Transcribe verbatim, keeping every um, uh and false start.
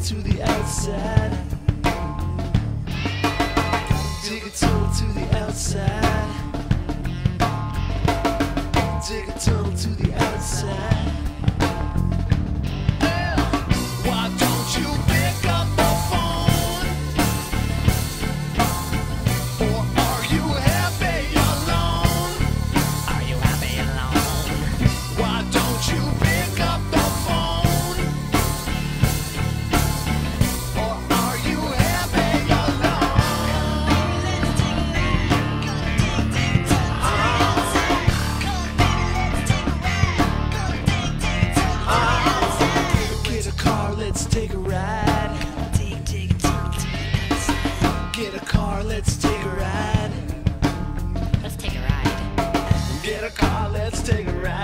to the outside. Take a tunnel to the outside. Take a tunnel to the outside. Why don't you pick up the phone? Or are you happy alone? Are you happy alone? Why don't you pick up the phone? Or are you happy alone? Get a car, let's take a ride. Take, take, take, take. Get a car, let's take a ride. Let's take a ride. Get a car, let's take a ride.